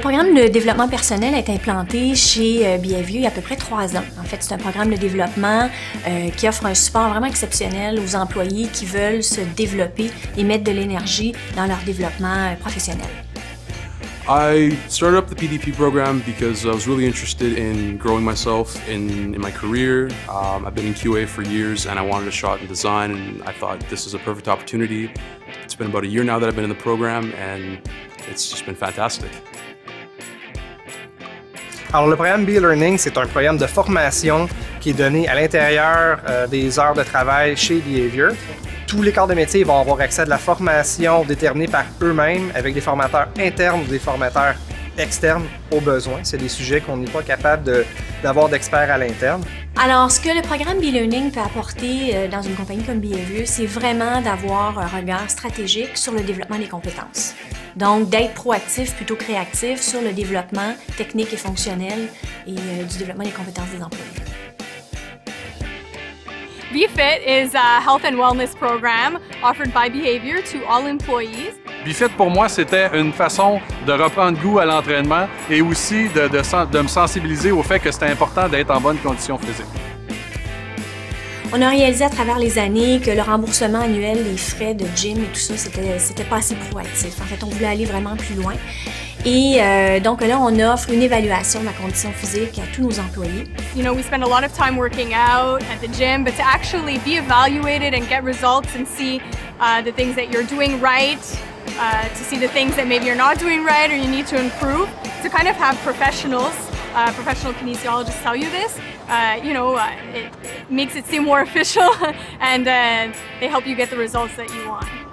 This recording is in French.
programme de développement personnel est implanté chez Bienview il y a à peu près 3 ans. En fait, c'est un programme de développement qui offre un support vraiment exceptionnel aux employés qui veulent se développer et mettre de l'énergie dans leur développement professionnel. I started up the PDP program because I was really interested in growing myself in my career. I've been in QA for years and I wanted a shot in design, and I thought this is a perfect opportunity. It's been about a year now that I've been in the program and it's just been fantastic. Alors, le programme B-Learning, c'est un programme de formation qui est donné à l'intérieur des heures de travail chez Behavior. Tous les corps de métier vont avoir accès à de la formation déterminée par eux-mêmes avec des formateurs internes ou des formateurs externes au besoin. C'est des sujets qu'on n'est pas capable d'avoir d'experts à l'interne. Alors, ce que le programme B-Learning peut apporter dans une compagnie comme Behavior, c'est vraiment d'avoir un regard stratégique sur le développement des compétences. Donc, d'être proactif plutôt que réactif sur le développement technique et fonctionnel et du développement des compétences des employés. BFit is a health and wellness program offered by Behavior to all employees. BFit, pour moi, c'était une façon de reprendre goût à l'entraînement et aussi de me sensibiliser au fait que c'était important d'être en bonne condition physique. On a réalisé à travers les années que le remboursement annuel des frais de gym et tout ça, c'était pas assez proactif. En fait, on voulait aller vraiment plus loin. Et donc là, on offre une évaluation de la condition physique à tous nos employés. You know, we spend a lot of time working out at the gym, but to actually be evaluated and get results and see the things that you're doing right, to see the things that maybe you're not doing right or you need to improve, to kind of have professional kinesiologists tell you this, it makes it seem more official and they help you get the results that you want.